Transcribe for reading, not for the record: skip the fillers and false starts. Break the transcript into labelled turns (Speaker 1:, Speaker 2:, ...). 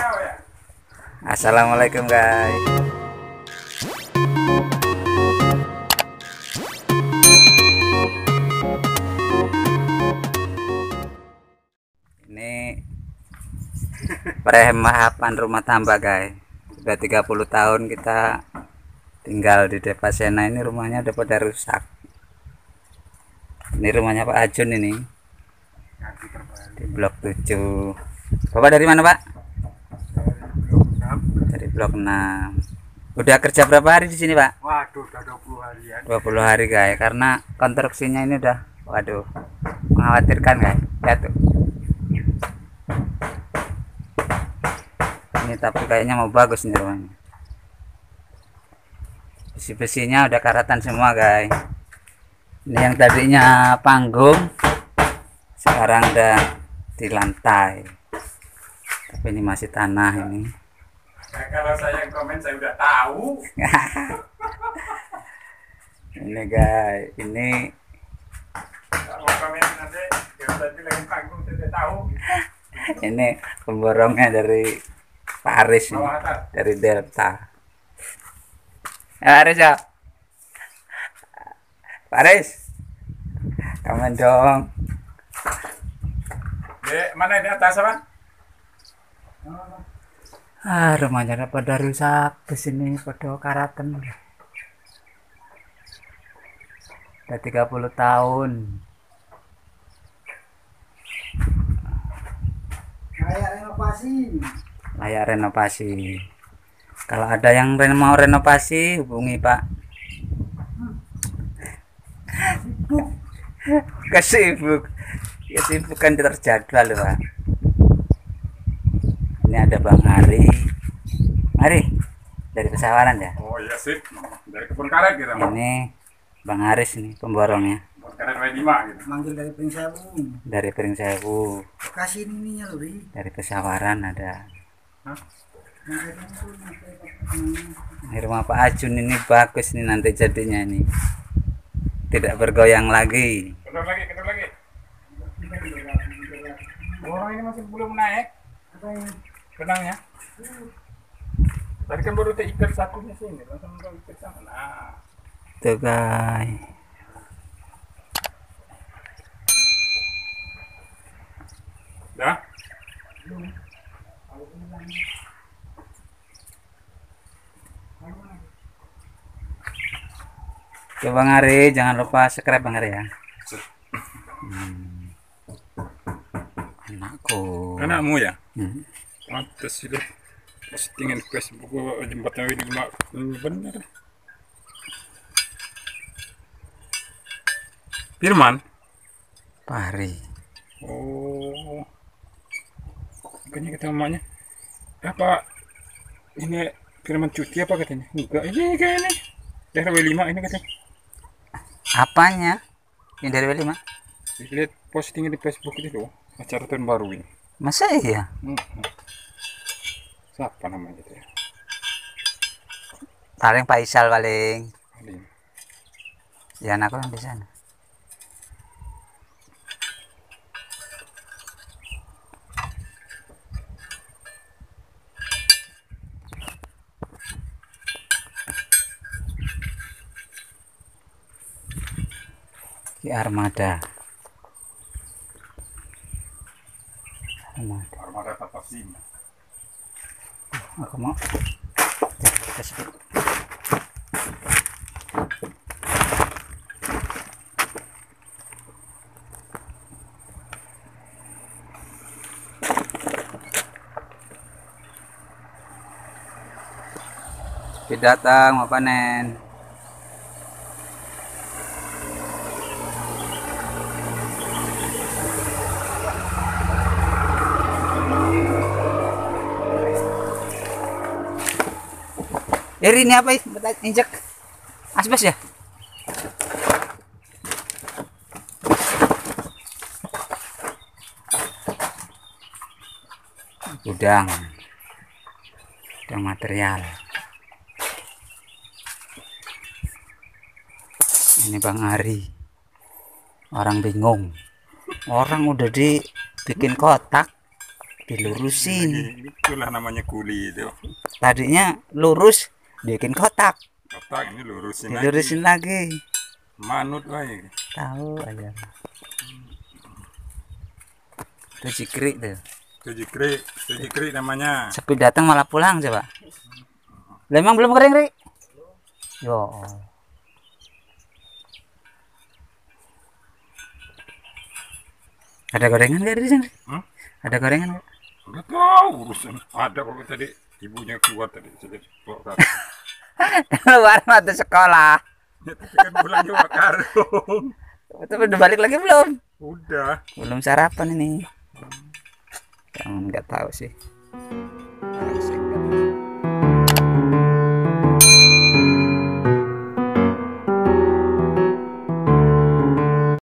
Speaker 1: Assalamualaikum guys. Ini perhemapan rumah tangga guys. Sudah 30 tahun kita tinggal di Devasena. Ini rumahnya udah pada rusak. Ini rumahnya Pak Ajun ini. Di blok 7. Bapak dari mana Pak? Dari blok 6. Udah kerja berapa hari di sini Pak?
Speaker 2: Waduh, udah 20 harian.
Speaker 1: 20 hari guys, karena konstruksinya ini udah, waduh, mengkhawatirkan guys. Lihat tuh. Ini tapi kayaknya mau bagus nih rumahnya. Besi-besinya udah karatan semua guys. Ini yang tadinya panggung, sekarang udah di lantai. Tapi ini masih tanah ini.
Speaker 2: Nah, kalau saya yang komen saya udah tahu.
Speaker 1: Ini guys, ini
Speaker 2: Kalau komen nanti dia tadi lagi panggung saya udah tahu.
Speaker 1: ini pemborongnya dari Pak Aris ini, dari Delta. Ya, Aris ya. Pak Aris, komen dong.
Speaker 2: Dek, mana di atas apa?
Speaker 1: Rumahnya udah pada rusak di sini, pada karatan. Udah 30 tahun. Layak renovasi. Kalau ada yang mau renovasi, hubungi Pak. Kesibuk kan terjadwal Pak. Ini ada Bang Ari. Ari dari Pesawaran ya.
Speaker 2: Oh iya sip, dari kebun karet gitu.
Speaker 1: Ini Bang Aris nih pemborongnya.
Speaker 2: Kebun karet W5 gitu.
Speaker 3: Manggil dari Pringsewu.
Speaker 1: Dari Pringsewu.
Speaker 3: Kasih ininya loh, Ri.
Speaker 1: Dari Pesawaran ada.
Speaker 2: Hah?
Speaker 1: Ini rumah Pak Ajun ini bagus nih nanti jadinya ini. Tidak bergoyang lagi.
Speaker 2: Kendor lagi, kendor lagi. Orang ini masih belum naik. Benangnya. Tadi kan baru terikat satunya sini, langsung terikat sana. Nah,
Speaker 1: Tuh guys.
Speaker 2: dah.
Speaker 1: Oke Bang Ari, jangan lupa subscribe Bang Ari ya. Anakku.
Speaker 2: Anakmu ya?
Speaker 1: Hmm.
Speaker 2: Pantes itu. Postingan Facebook jembatan W5 bener. Firman?
Speaker 1: Pari.
Speaker 2: Oh. Makanya kata mamanya. Apa ini Firman cuti apa katanya? Enggak, ini kayaknya. Daerah W5 ini katanya.
Speaker 1: Apanya? Yang dari W5?
Speaker 2: Lihat postingan di Facebook itu loh. Acara tahun baru ini.
Speaker 1: Masa iya?
Speaker 2: Siapa namanya itu ya?
Speaker 1: Paling Pak Isal paling.
Speaker 2: Paling.
Speaker 1: Ya anakku yang di sana. Di Armada.
Speaker 2: Armada Tapasim.
Speaker 1: Aku mau kasih. Datang mau panen. Ini apa ini? Injek asbes ya? Gudang material. Ini Bang Ari, orang bingung, orang udah dibikin kotak dilurusin.
Speaker 2: Itulah namanya kuli itu.
Speaker 1: Tadinya lurus, bikin kotak,
Speaker 2: Kotak ini lurusin
Speaker 1: dilurusin lagi.
Speaker 2: Manut wae.
Speaker 1: Tahu aja. Itu jikrik tuh.
Speaker 2: Itu jikrik namanya.
Speaker 1: Sepi datang malah pulang coba. Lah emang belum kering, Ri? Yo. Ada gorengan nggak di sini? Ada gorengan nggak?
Speaker 2: Enggak tahu urusan. Ada kok tadi ibunya keluar tadi. Jadi
Speaker 1: Keluar waktu sekolah.
Speaker 2: tapi kan pulang juga karung.
Speaker 1: Tapi udah balik lagi belum?
Speaker 2: Udah.
Speaker 1: Belum sarapan ini. Kamu nggak tahu sih.